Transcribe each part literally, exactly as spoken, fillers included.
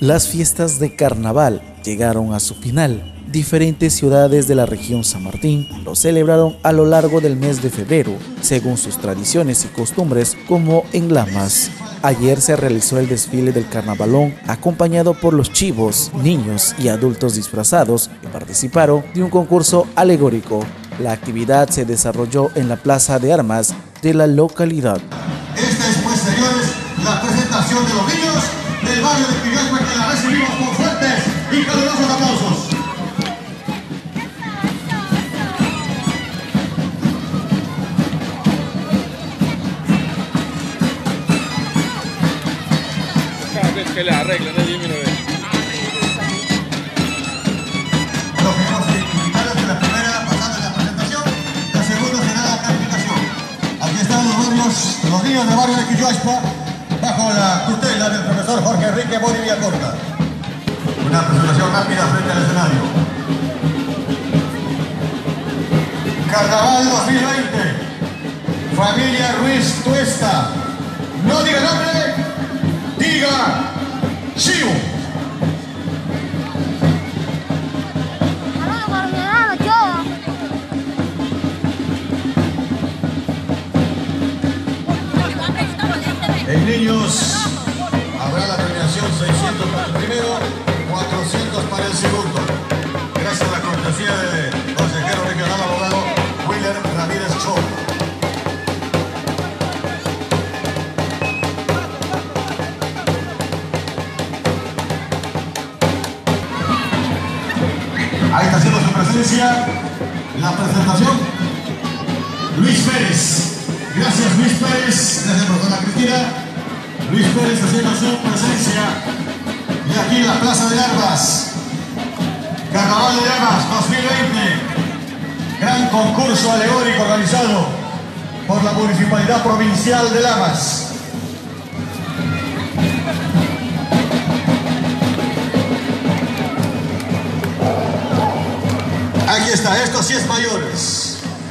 Las fiestas de carnaval llegaron a su final. Diferentes ciudades de la región San Martín lo celebraron a lo largo del mes de febrero, según sus tradiciones y costumbres, como en Lamas. Ayer se realizó el desfile del carnavalón, acompañado por los chivos, niños y adultos disfrazados que participaron de un concurso alegórico. La actividad se desarrolló en la Plaza de Armas de la localidad. Esta es, pues, señores, la presentación de los niños del barrio de Quillaspa, que la recibimos con fuertes y calurosos aplausos. Cada vez que le arreglan, no disminuye. Los primeros invitados de la primera pasada la presentación, la segunda será la calificación. Aquí están los barrios, los niños del barrio de Quillaspa, bajo la tutela del profesor Jorge Enrique Boni Villacorta. Una presentación rápida frente al escenario. Carnaval dos mil veinte. Familia Ruiz Tuesta. No diga nombre, diga Chivo. En niños habrá la premiación seiscientos para el primero, cuatrocientos para el segundo. Gracias a la cortesía del consejero regional abogado Willer Ramírez Cho. Ahí está haciendo su presencia la presentación Luis Pérez. Gracias, Luis Pérez. Gracias, profesora Cristina. Luis Pérez haciendo su presencia. Y aquí en la Plaza de Armas. Carnaval de Armas dos mil veinte. Gran concurso alegórico organizado por la Municipalidad Provincial de Lamas. Aquí está, esto sí es mayores.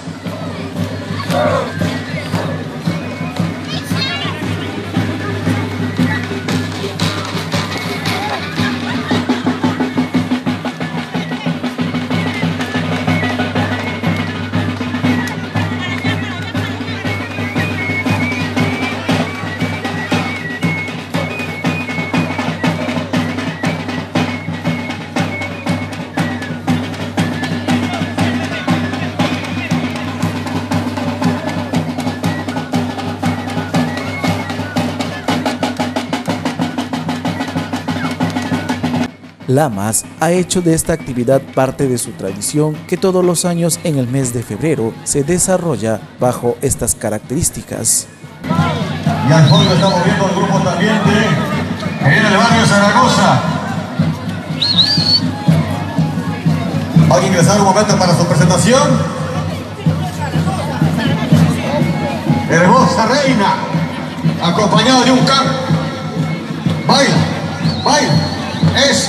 Lamas ha hecho de esta actividad parte de su tradición, que todos los años en el mes de febrero se desarrolla bajo estas características. Y al fondo estamos viendo el grupo también de que viene del barrio Zaragoza. Hay que ingresar un momento para su presentación. Hermosa reina, acompañado de un carro. Baila, baila, es.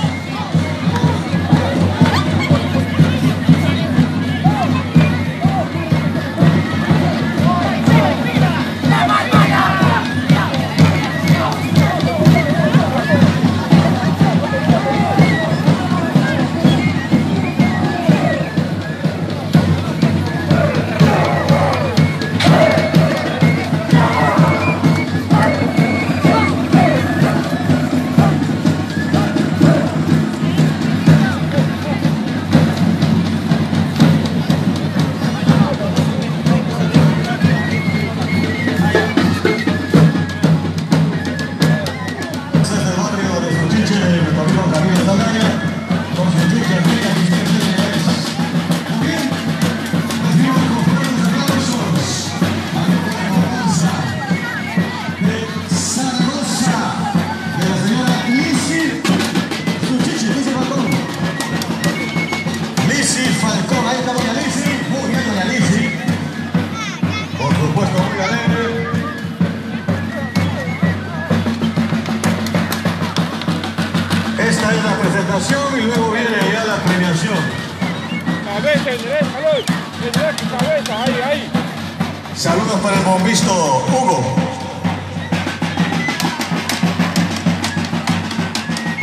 Esta es la presentación y luego viene ya la premiación. Cabeza, derecha, derecha, cabeza, ahí, ahí. Saludos para el bombisto Hugo.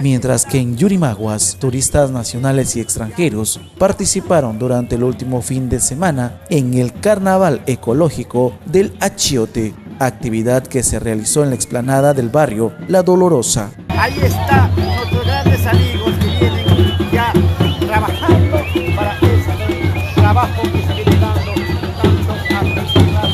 mientras que en Yurimaguas, turistas nacionales y extranjeros participaron durante el último fin de semana en el Carnaval Ecológico del Achiote, actividad que se realizó en la explanada del barrio La Dolorosa. Ahí está nuestros grandes amigos que vienen ya trabajando para ese trabajo que se viene dando tanto a personas.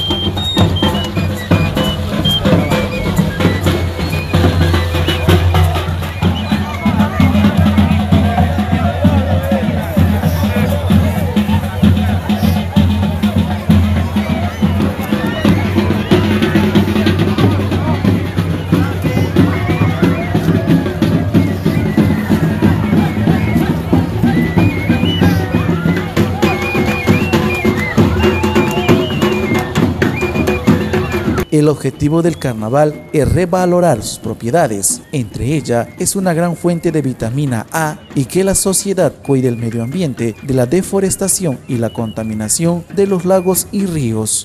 El objetivo del carnaval es revalorar sus propiedades, entre ellas es una gran fuente de vitamina A y que la sociedad cuide el medio ambiente de la deforestación y la contaminación de los lagos y ríos.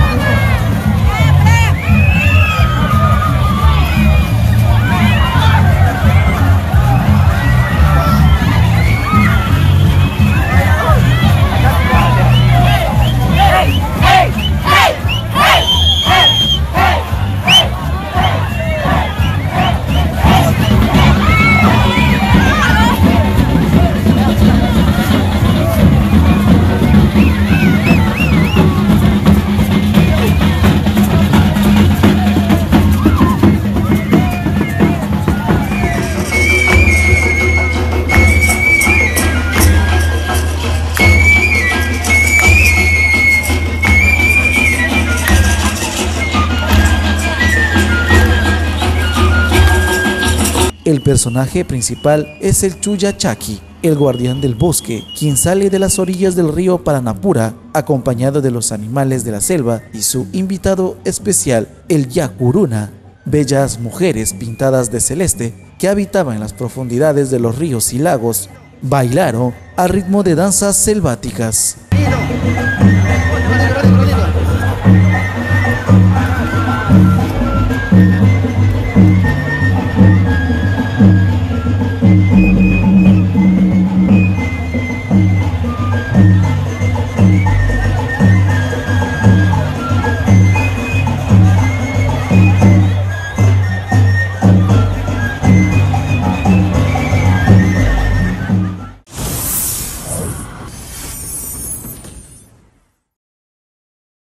El personaje principal es el Chuyachaki, el guardián del bosque, quien sale de las orillas del río Paranapura, acompañado de los animales de la selva y su invitado especial, el Yakuruna, bellas mujeres pintadas de celeste que habitaban en las profundidades de los ríos y lagos, bailaron al ritmo de danzas selváticas.